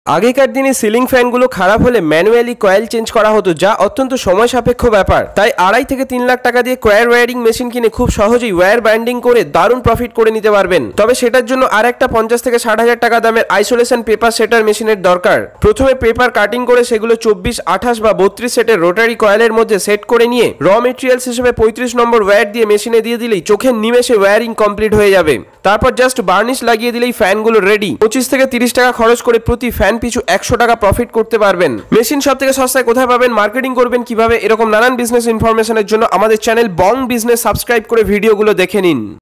আগেকার দিনে সিলিং ফ্যানগুলো খারাপ হলে ম্যানুয়ালি কয়েল চেঞ্জ করা হতো, যা অত্যন্ত সময় সাপেক্ষ ব্যাপার। তাই 2.5 থেকে 3 লাখ টাকা দিয়ে কয়েল ওয়্যারিং মেশিন কিনে খুব সহজেই ওয়্যার বাইন্ডিং করে দারুণ প্রফিট করে নিতে পারবেন। তবে সেটার জন্য আর একটা 50 থেকে 60,000 টাকা দামের আইসোলেশন পেপার সেটার মেশিনের দরকার। প্রথমে পেপার কাটিং করে সেগুলো 24, 28 বা 32 সেটের রোটারি কয়েলের মধ্যে সেট করে নিয়ে র মেটেরিয়ালস হিসেবে 35 নম্বর ওয়্যার দিয়ে মেশিনে দিয়ে দিলেই চোখের নিমেষে ওয়্যারিং কমপ্লিট হয়ে যাবে। তারপর জাস্ট বার্নিশ লাগিয়ে দিলেই ফ্যানগুলো রেডি। 25 থেকে 30 টাকা খরচ করে প্রতি ফ্যান পিছু 100 টাকা প্রফিট করতে পারবেন। মেশিন সব থেকে সস্তায় কোথায় পাবেন, মার্কেটিং করবেন কিভাবে, এরকম নানান বিজনেস ইনফরমেশনের জন্য আমাদের চ্যানেল বং বিজনেস সাবস্ক্রাইব করে ভিডিওগুলো দেখে নিন।